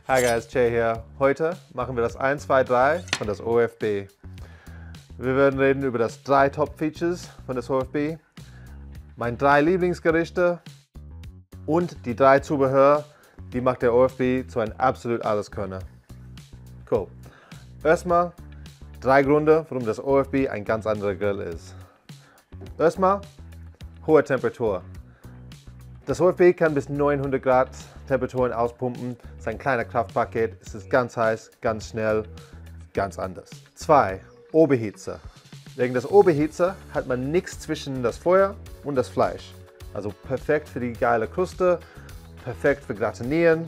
Hi guys, Jay hier. Heute machen wir das 1, 2, 3 von das OFB. Wir werden reden über das 3 Top-Features von das OFB, meine 3 Lieblingsgerichte und die 3 Zubehör, die macht der OFB zu einem absolut Alleskönner. Cool. Erstmal 3 Gründe, warum das OFB ein ganz anderer Grill ist. Erstmal hohe Temperatur. Das OFB kann bis 900 Grad Temperaturen auspumpen. Es ist ein kleiner Kraftpaket, es ist ganz heiß, ganz schnell, ganz anders. 2. Oberhitze. Wegen des Oberhitze hat man nichts zwischen das Feuer und das Fleisch. Also perfekt für die geile Kruste, perfekt für Gratinieren.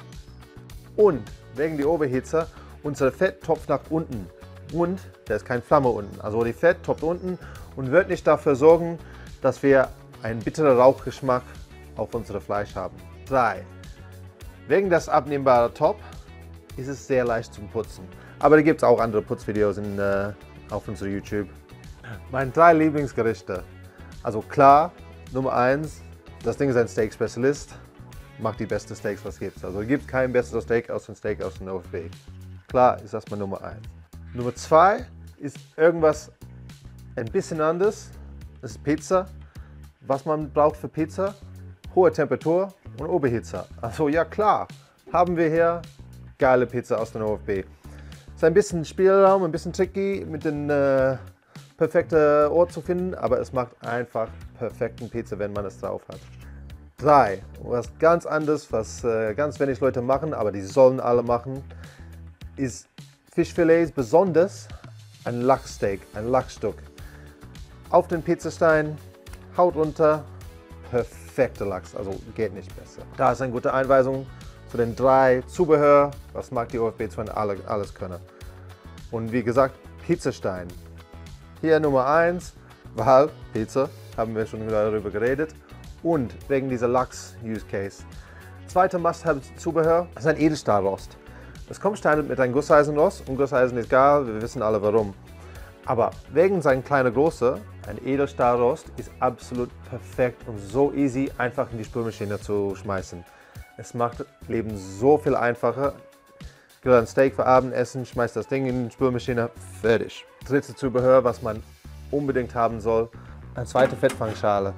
Und wegen der Oberhitze, unser Fett tropft nach unten. Und da ist keine Flamme unten. Also die Fett tropft unten und wird nicht dafür sorgen, dass wir einen bitteren Rauchgeschmack auf unser Fleisch haben. 3. Wegen des abnehmbaren Top ist es sehr leicht zum Putzen. Aber da gibt es auch andere Putzvideos auf unserem YouTube. Meine 3 Lieblingsgerichte. Also klar, Nummer 1, das Ding ist ein Steak-Spezialist. Macht die besten Steaks, was es gibt. Also es gibt kein besseres Steak aus dem OFB. Klar ist das mal Nummer 1. Nummer 2 ist irgendwas ein bisschen anders. Das ist Pizza. Was man braucht für Pizza? Hohe Temperatur und Oberhitze. Also ja klar, haben wir hier geile Pizza aus dem OFB. Ist ein bisschen Spielraum, ein bisschen tricky mit dem perfekten Ort zu finden, aber es macht einfach perfekten Pizza, wenn man es drauf hat. 3. Was ganz anderes, was ganz wenig Leute machen, aber die sollen alle machen, ist Fischfilets, besonders ein Lachssteak, ein Lachsstück. Auf den Pizzastein, Haut runter, perfekter Lachs, also geht nicht besser. Da ist eine gute Einweisung zu den 3 Zubehör, was mag die OFB zu einem Alleskönner. Und wie gesagt, Pizzastein. Hier Nummer 1, weil Pizza, haben wir schon darüber geredet. Und wegen dieser Lachs-Use-Case. Zweiter Must-Have-Zubehör ist ein Edelstahlrost. Das kommt standard mit einem Gusseisenrost und Gusseisen ist geil, wir wissen alle warum. Aber wegen seiner kleinen Größe, ein Edelstahlrost ist absolut perfekt und so easy einfach in die Spülmaschine zu schmeißen. Es macht das Leben so viel einfacher. Grill ein Steak für Abendessen, schmeißt das Ding in die Spülmaschine, fertig. Dritte Zubehör, was man unbedingt haben soll, eine zweite Fettfangschale.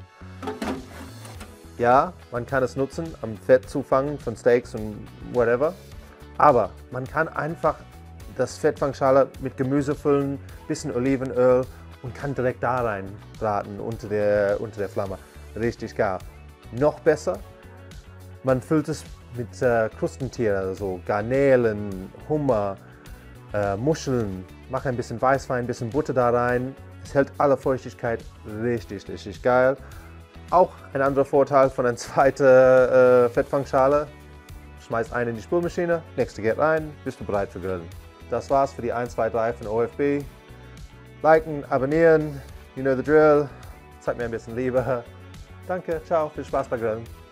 Ja, man kann es nutzen, am Fett zu fangen von Steaks und whatever. Aber man kann einfach das Fettfangschale mit Gemüse füllen, bisschen Olivenöl und kann direkt da rein braten unter der Flamme. Richtig geil. Noch besser, man füllt es mit Krustentieren, also Garnelen, Hummer, Muscheln. Macht ein bisschen Weißwein, ein bisschen Butter da rein. Es hält alle Feuchtigkeit richtig, richtig geil. Auch ein anderer Vorteil von einer zweiten Fettfangschale. Schmeißt einen in die Spülmaschine, nächste geht rein, bist du bereit für Grillen. Das war's für die 1, 2, 3 von OFB. Liken, abonnieren, you know the drill. Zeigt mir ein bisschen Liebe. Danke, ciao, viel Spaß bei Grillen.